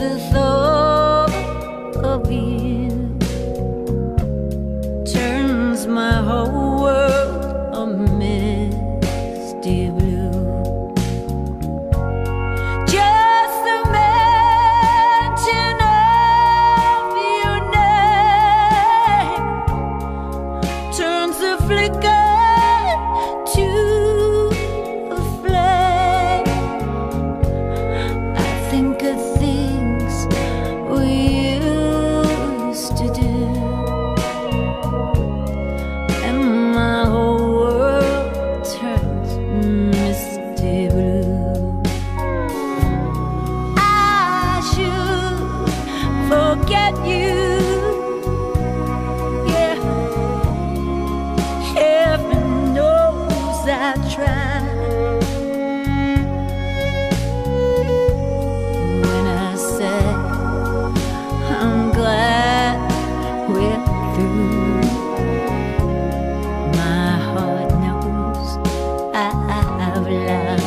the thought of you turns my whole world a misty blue. Just the mention of your name turns the flicker to a flame. I think of things we used to do, and my whole world turns misty blue. I should forget you, yeah. Heaven knows I tried. When I said I'm glad we're through, my heart knows I've lied.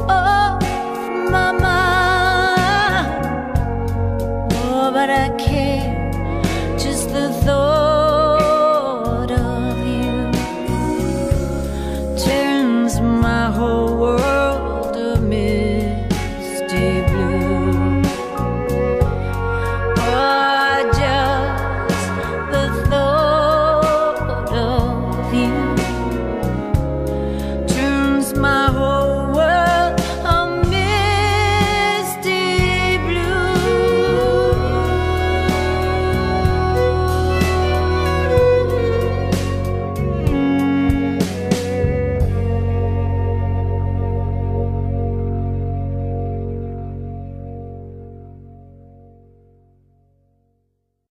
But I can't.